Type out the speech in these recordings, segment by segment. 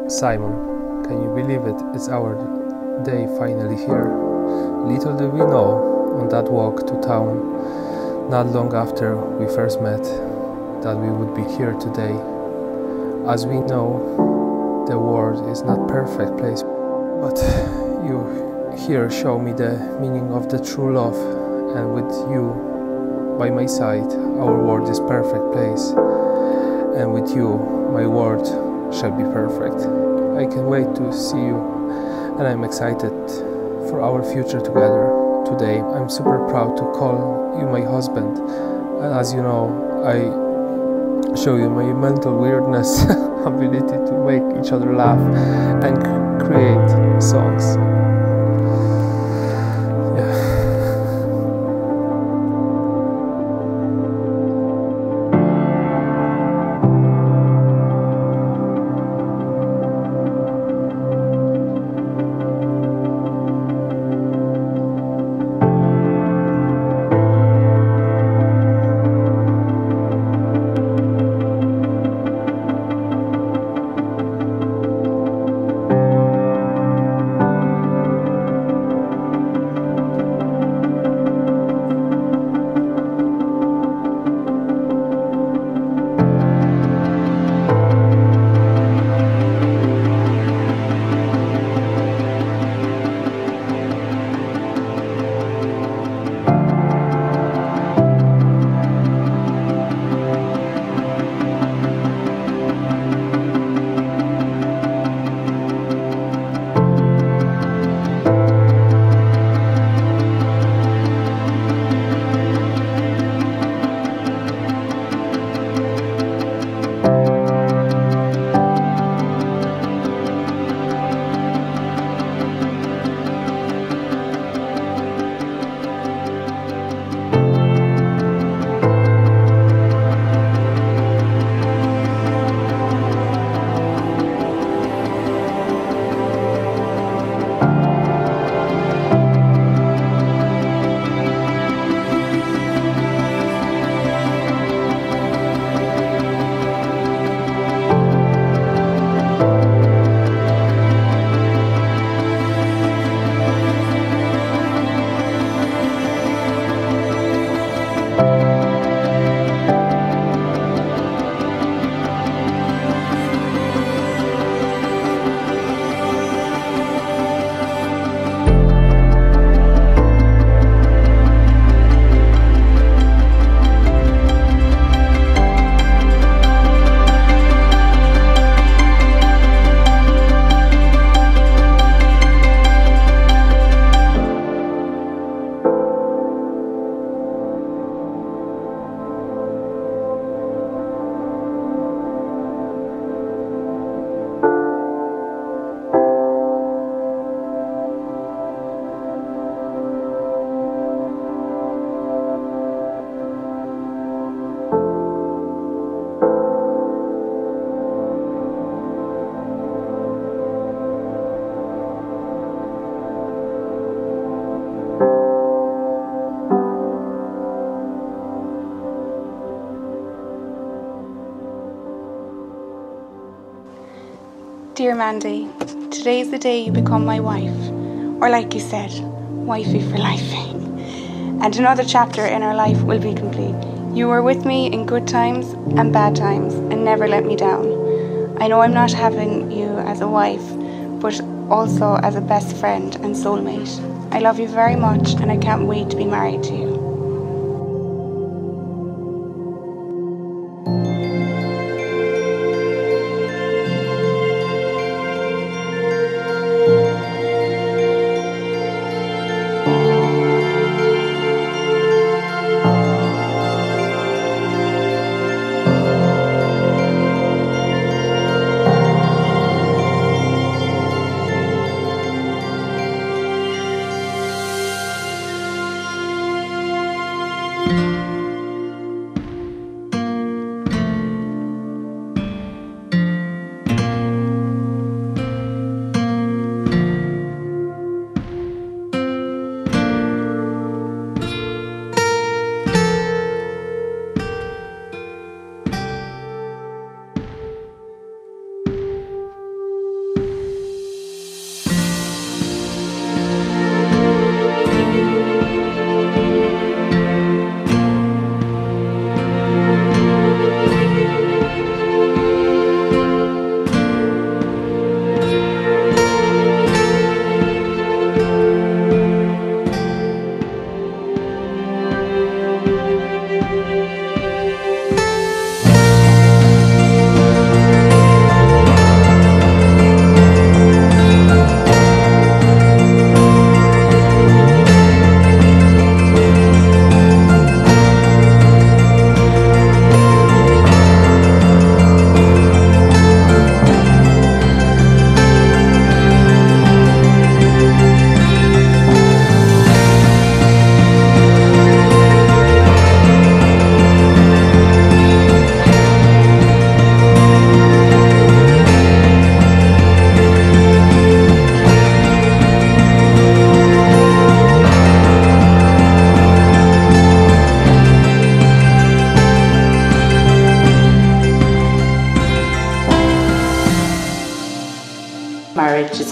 Szymon, can you believe it? It's our day finally here. Little do we know on that walk to town, not long after we first met, that we would be here today. As we know, the world is not perfect place, but you here show me the meaning of the true love, and with you by my side, our world is perfect place, and with you, my world shall be perfect. I can't wait to see you, and I'm excited for our future together. Today, I'm super proud to call you my husband, and as you know, I show you my mental weirdness ability to make each other laugh and create songs. Dear Mandy, today is the day you become my wife, or like you said, wifey for life. And another chapter in our life will be complete. You were with me in good times and bad times and never let me down. I know I'm not having you as a wife, but also as a best friend and soulmate. I love you very much and I can't wait to be married to you.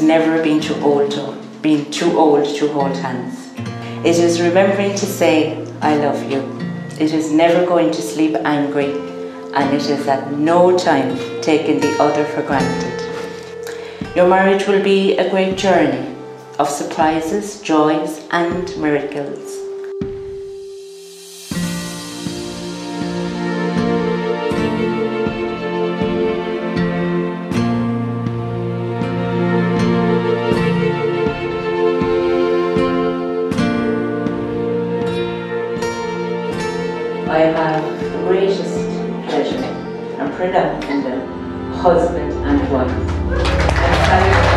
never been too old to hold hands. It is remembering to say, I love you. It is never going to sleep angry, and it is at no time taking the other for granted. Your marriage will be a great journey of surprises, joys, and miracles. I have the greatest pleasure in pronouncing them husband and wife.